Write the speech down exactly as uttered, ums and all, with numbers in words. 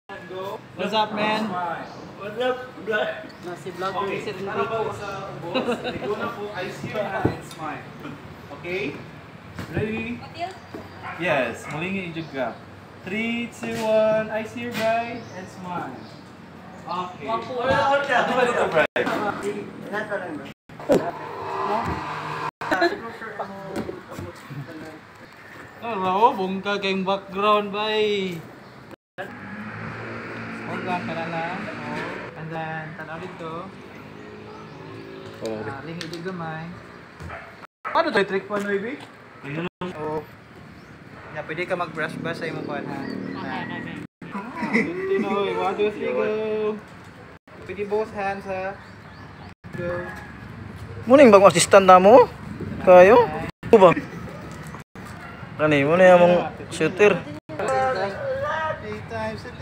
What's up, man? What's up, vlog? Nasi vlog Okay, si para po sa ubos, ligo na po, ice your hand and smile. Okay? Ready? Yes, mulingi i-jugga. three, two, one, I see your bride and smile. Okay. Ano ba dito, bride? Oh, bongga kayong background, bay. Bongga ka na lang. Oh, and then, tanaw dito. Oh, Ah, lingi di gamay. Paano tayo trick pa, Noy, Oo. Yeah, pwede ka mag-brush-brush sa imong kuwan, ha? Hindi na, oy. One, two, three, go. Pwede both hands, ha? Go. Muning bang assistant na mo? Kayo? Ano ba? Kani, mo na yung shooter. Eight times.